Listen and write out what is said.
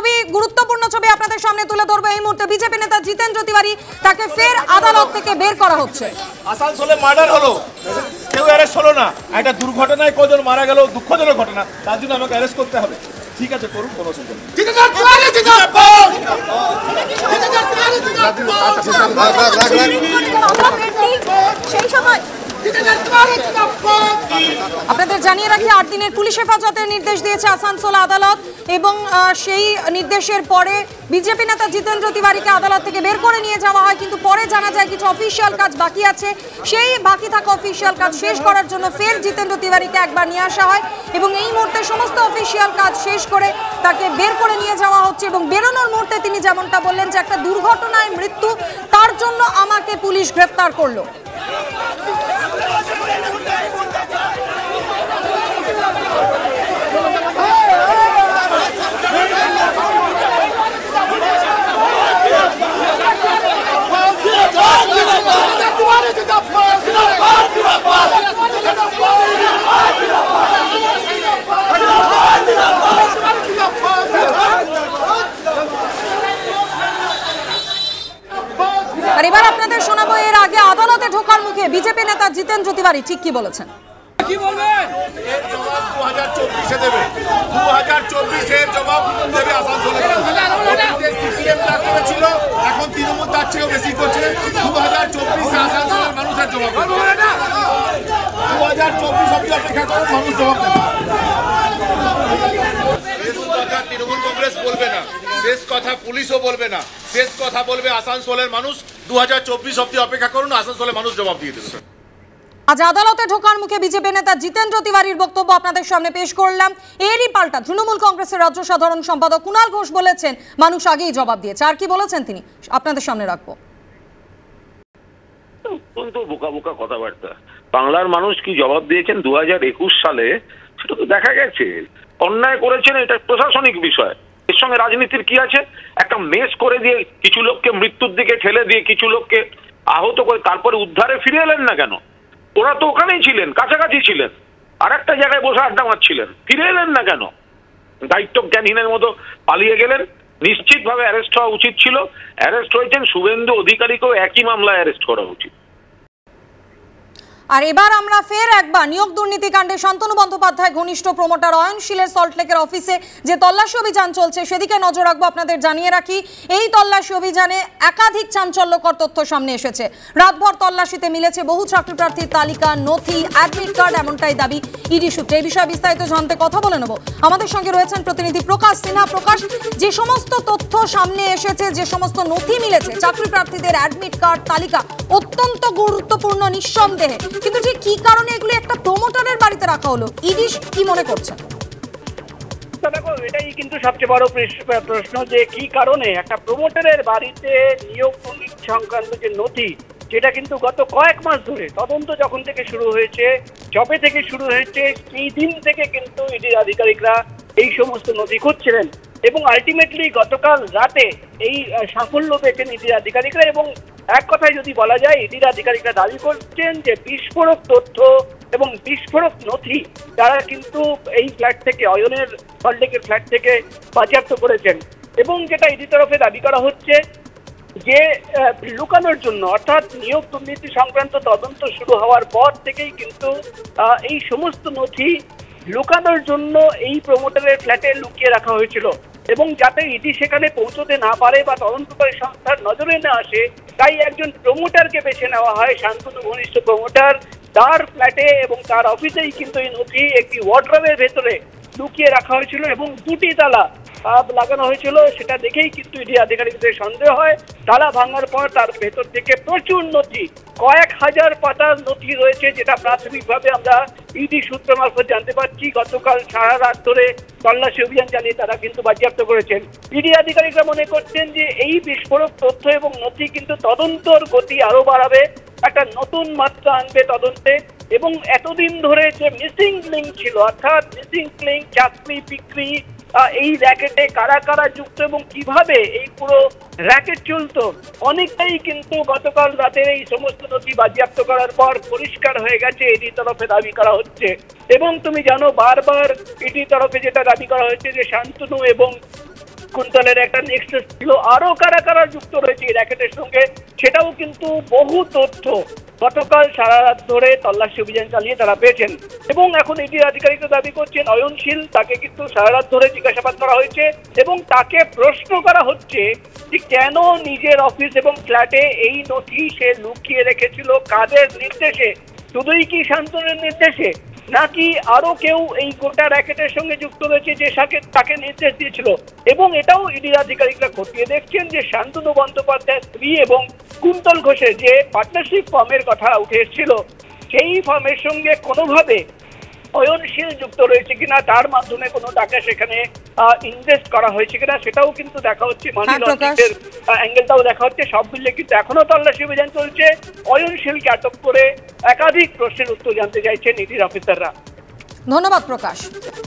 ছবি, গুরুত্বপূর্ণ ছবি আপনাদের সামনে তুলে ধরবো এই মুহূর্তে। বিজেপি নেতা জিতেন্দ্র তিওয়ারি, তাকে ফের আদালত থেকে বের করা হচ্ছে। আসানসোলে মার্ডার হলো, কেউ অ্যারেস্ট হলো না। একটা দুর্ঘটনায় কজন মারা গেল, দুঃখজনক ঘটনা, তার জন্য আমাকে অ্যারেস্ট করতে হবে। ঠিক আছে, করুন, কোনো অসুবিধা নেই। সেই সময় আপনাদের জানিয়ে রাখি 8 দিনের পুলিশ হেফাজতের নির্দেশ দিয়েছে আসানসোল আদালত এবং সেই নির্দেশের পরে বিজেপি নেতা জিতেন্দ্র তিওয়ারিকে আদালত থেকে বের করে নিয়ে যাওয়া হয়। কিন্তু পরে জানা যায় কিছু অফিসিয়াল কাজ বাকি আছে, সেই বাকি থাকা অফিসিয়াল কাজ শেষ করার জন্য ফের জিতেন্দ্র তিওয়ারিকে একবার নিয়ে আসা হয় এবং এই মুহূর্তে সমস্ত অফিসিয়াল কাজ শেষ করে তাকে বের করে নিয়ে যাওয়া হচ্ছে। এবং বেরোনোর মুহূর্তে তিনি যেমনটা বললেন যে একটা দুর্ঘটনায় মৃত্যু, তার জন্য আমাকে পুলিশ গ্রেফতার করলো। আর এবার আপনাদের শোনাবো এর আগে আদালতে ঢোকার মুখে বিজেপি নেতা জিতেন্দ্র তিওয়ারি ঠিক কি বলেছেন। কি বলবেন? এর জবাব 2024 এ দেবে। 2024 এর জবাব দেবে আসানসোলে। সিপিএম যা করেছিল এখন তৃণমূল তার চেয়েও বেশি করছে। 2024 আসানসোলের মানুষের জবাব দেবে। 2024 অবধি অপেক্ষা করুন, মানুষ জবাব দেবে। শেষ কথা তৃণমূল কংগ্রেস বলবে না, শেষ কথা পুলিশও বলবে না, শেষ কথা বলবে আসানসোলের মানুষ। 2024 অবধি অপেক্ষা করুন, আসানসোলের মানুষ জবাব দিয়ে দেবে। আজ আদালতে ঢোকার মুখে বিজেপি নেতা জিতেন্দ্র তিওয়ারির বক্তব্য আপনাদের সামনে পেশ করলাম। এরই পাল্টা তৃণমূল কংগ্রেসের রাজ্য সাধারণ সম্পাদক কুণাল ঘোষ বলেছেন মানুষ আগেই জবাব দিয়েছে। আর কি বলেছেন তিনি আপনাদের সামনে রাখবো। অত্যন্ত বোকা বোকা কথাবার্তা। বাংলার মানুষ কি জবাব দিয়েছেন 2021 সালে সেটা তো দেখা গেছে। অন্যায় করেছেন, এটা প্রশাসনিক বিষয়, এর সঙ্গে রাজনীতির কি আছে? একটা মেস করে দিয়ে কিছু লোককে মৃত্যুর দিকে ঠেলে দিয়ে কিছু লোককে আহত করে তারপরে উদ্ধারে ফিরে এলেন না কেন? ওরা তো ওখানেই ছিলেন, কাছাকাছি ছিলেন, আর একটা জায়গায় বসে আড্ডা মারছিলেন, ফিরে এলেন না কেন? দায়িত্ব জ্ঞানহীনের মতো পালিয়ে গেলেন। নিশ্চিতভাবে অ্যারেস্ট হওয়া উচিত ছিল। অ্যারেস্ট হয়েছেন, শুভেন্দু অধিকারীকেও একই মামলায় অ্যারেস্ট করা উচিত। আর এবার আমরা ফের একবার নিয়োগ দুর্নীতিকাণ্ডে শান্তনু বন্দ্যোপাধ্যায় ঘনিষ্ঠ প্রমোটার অয়নশীলের সল্টলেকের অফিসে যে তল্লাশি অভিযান চলছে সেদিকে নজর রাখবো। আপনাদের জানিয়ে রাখি এই তল্লাশি অভিযানে একাধিক চাঞ্চল্যকর তথ্য সামনে এসেছে। রাতভর তল্লাশিতে মিলেছে বহু চাকরি প্রার্থীর তালিকা, নথি, অ্যাডমিট কার্ড, এমনটাই দাবি ইডি সূত্রে। এই বিষয়ে বিস্তারিত জানতে কথা বলে নেব। আমাদের সঙ্গে রয়েছেন প্রতিনিধি প্রকাশ সিনহা। প্রকাশ, যে সমস্ত তথ্য সামনে এসেছে, যে সমস্ত নথি মিলেছে, চাকরি প্রার্থীদের অ্যাডমিট কার্ড, তালিকা অত্যন্ত গুরুত্বপূর্ণ নিঃসন্দেহে, কিন্তু ঠিক কি কারণে এগুলো একটা প্রমোটারের বাড়িতে রাখা হলো, ইডি কি মনে করছেন? দেখো, এটাই কিন্তু সবচেয়ে বড় প্রশ্ন যে কি কারণে একটা প্রমোটারের বাড়িতে নিয়োগ সংক্রান্ত যে নথি, যেটা কিন্তু গত কয়েক মাস ধরে তদন্ত যখন থেকে শুরু হয়েছে, জবে থেকে শুরু হয়েছে, সেই দিন থেকে কিন্তু ইডির আধিকারিকরা এই সমস্ত নথি খুঁজছিলেন এবং আলটিমেটলি গতকাল রাতে এই সাফল্য পেয়েছেন ইডির আধিকারিকরা। এবং এক কথায় যদি বলা যায়, ইডির আধিকারিকরা দাবি করছেন যে বিস্ফোরক তথ্য এবং বিস্ফোরক নথি তারা কিন্তু এই ফ্ল্যাট থেকে, অয়নের সল্টলেকের ফ্ল্যাট থেকে বাজেয়াপ্ত করেছেন। এবং যেটা ইডি তরফে দাবি করা হচ্ছে যে লুকানোর জন্য, অর্থাৎ নিয়োগ দুর্নীতি সংক্রান্ত তদন্ত শুরু হওয়ার পর থেকেই কিন্তু এই সমস্ত নথি লুকানোর জন্য এই প্রমোটারের ফ্ল্যাটে লুকিয়ে রাখা হয়েছিল এবং যাতে ইডি সেখানে পৌঁছতে না পারে বা তদন্তকারী সংস্থার নজরে না আসে, তাই একজন প্রমোটারকে বেছে নেওয়া হয়, শান্তনু ঘনিষ্ঠ প্রমোটার। তার ফ্ল্যাটে এবং তার অফিসেই কিন্তু এই নথি একটি ওয়ার্ডরোবের ভেতরে লুকিয়ে রাখা হয়েছিল এবং 2টি তালা লাগানো হয়েছিল। সেটা দেখেই কিন্তু ইডি আধিকারিকদের সন্দেহ হয়। তালা ভাঙার পর তার ভেতর থেকে প্রচুর নথি, কয়েক হাজার পাতার নথি রয়েছে, যেটা প্রাথমিকভাবে আমরা ইডি সূত্র মারফত জানতে পারছি। গতকাল সারা রাত ধরে তল্লাশি অভিযান চালিয়ে তারা কিন্তু বাজেয়াপ্ত করেছেন। ইডি আধিকারিকরা মনে করছেন যে এই বিস্ফোরক তথ্য এবং নথি কিন্তু তদন্তর গতি আরো বাড়াবে, একটা নতুন মাত্রা আনবে তদন্তে। এবং এতদিন ধরে যে মিসিং লিঙ্ক ছিল, অর্থাৎ মিসিং লিঙ্ক, চাকরি বিক্রি, এই র্যাকেটে কারা কারা যুক্ত এবং কিভাবে এই পুরো র্যাকেট চলতো, অনেকটাই কিন্তু গতকাল রাতের এই সমস্ত নথি বাজেয়াপ্ত করার পর পরিষ্কার হয়ে গেছে, ইডি তরফে দাবি করা হচ্ছে। এবং তুমি জানো, বারবার ইডি তরফে যেটা দাবি করা হচ্ছে যে শান্তনু এবং কুন্তলের একটা নেক্সাস ছিল, আরো কারা কারা যুক্ত রয়েছে এই র্যাকেটের সঙ্গে সেটাও কিন্তু বহু তথ্য গতকাল সারা রাত ধরে তল্লাশি অভিযান চালিয়ে তারা পেয়েছেন। এবং এখন ইডি আধিকারিকরা দাবি করছেন অয়নশীল, তাকে কিন্তু সারা রাত ধরে জিজ্ঞাসাবাদ করা হয়েছে এবং তাকে প্রশ্ন করা হচ্ছে যে কেন নিজের অফিস এবং ফ্ল্যাটে এই নথি সে লুকিয়ে রেখেছিল, কাদের নির্দেশে, শুধুই কি শান্তনুর নির্দেশে নাকি আরো কেউ এই গোটা র্যাকেটের সঙ্গে যুক্ত রয়েছে যে তাকে নির্দেশ দিয়েছিল। এবং এটাও ইডি আধিকারিকরা খতিয়ে দেখছেন যে শান্তনু বন্দ্যোপাধ্যায়ের স্ত্রী এবং কুন্তল ঘোষের যে পার্টনারশিপ ফর্মের কথা উঠে এসেছিল সেই ফর্মের সঙ্গে কোনোভাবে অয়নশীল যুক্ত রয়েছে কিনা, তার মাধ্যমে কোনো টাকা সেখানে ইনভেস্ট করা হয়েছে কিনা সেটাও কিন্তু দেখা হচ্ছে, মানি লন্ডারিংয়ের অ্যাঙ্গেলটাও দেখা হচ্ছে। সব মিলে কিন্তু এখনো তল্লাশি অভিযান চলছে। অয়নশীলকে আটক করে একাধিক প্রশ্নের উত্তর জানতে চাইছেন ইডির অফিসাররা। ধন্যবাদ প্রকাশ।